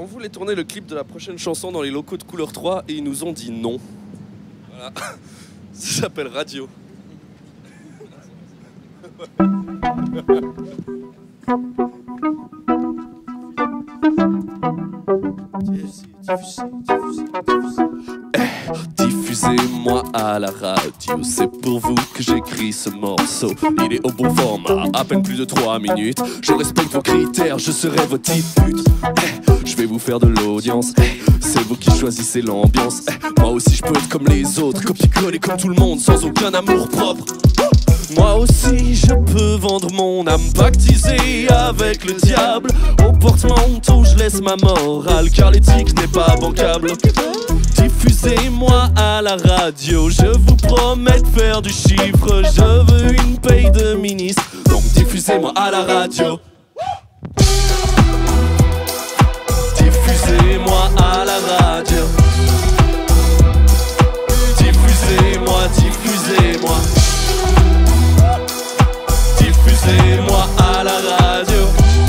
on voulait tourner le clip de la prochaine chanson dans les locaux de Couleur 3 et ils nous ont dit non. Voilà. Ça s'appelle Radio. Diffusez-moi à la radio, c'est pour vous que j'écris ce morceau. Il est au bon format, à peine plus de 3 minutes. Je respecte vos critères, je serai votre petite pute. Je vais vous faire de l'audience, c'est vous qui choisissez l'ambiance. Moi aussi je peux être comme les autres, copier-coller comme tout le monde, sans aucun amour propre. Moi aussi je peux vendre mon âme, pactiser avec le diable. Au porte-manteau je laisse ma morale, car l'éthique n'est pas bancable. Diffusez-moi à la radio, je vous promets de faire du chiffre. Je veux une paye de ministre, donc diffusez-moi à la radio. Diffusez-moi à la radio. Diffusez-moi, diffusez-moi. Diffusez-moi à la radio.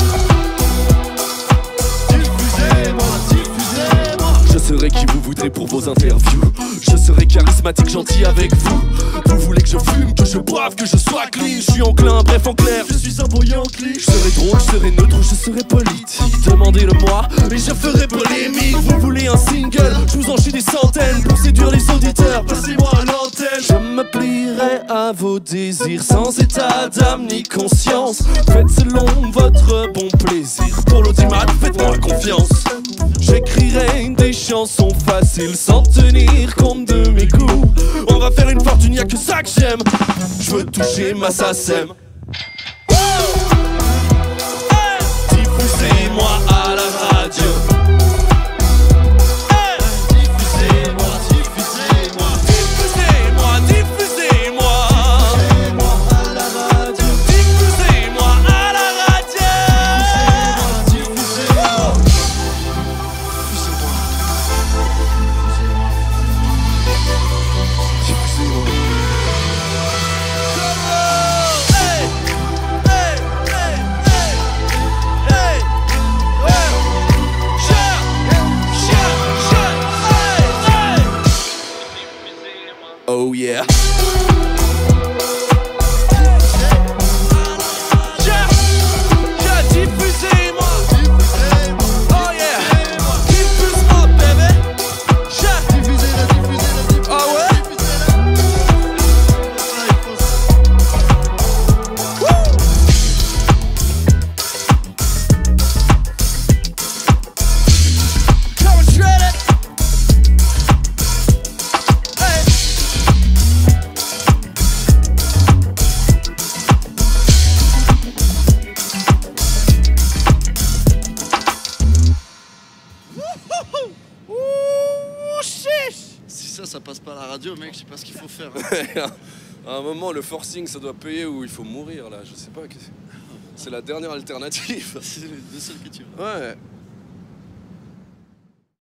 Diffusez-moi, diffusez-moi. Je serai qui vous voudrez pour vos interviews. Je serai charismatique, gentil avec vous. Vous voulez que je fume, que je boive, que je sois clean. Je suis enclin, bref en clair, je suis un brouillon clean. Je serai drôle, je serai neutre ou je serai politique. Demandez-le moi et je ferai polémique. Vous voulez un single, je vous en chie des centaines. Pour séduire les auditeurs, passez-moi à l'antenne. Je me plierai à vos désirs sans état d'âme ni conscience. Faites selon votre bon plaisir. Pour l'audimat, faites-moi confiance. J'écrirai des chansons faciles sans tenir compte de mes goûts. On va faire une fortune, y'a que ça que j'aime. Je veux toucher ma SACEM. Diffusez-moi à la radio. Diffusez-moi, diffusez-moi. Diffusez-moi, diffusez-moi. Diffusez-moi à la radio. Diffusez-moi à la radio. Diffusez-moi, diffusez-moi. Oh yeah. Diffusez-moi. Oh yeah. Diffuse-moi, bébé. Ah ouais. Come shred it. Si ça passe pas à la radio, mec, je sais pas ce qu'il faut faire. À un moment, le forcing, ça doit payer ou il faut mourir là. Je sais pas. C'est la dernière alternative. C'est les deux seuls que tu veux. Ouais.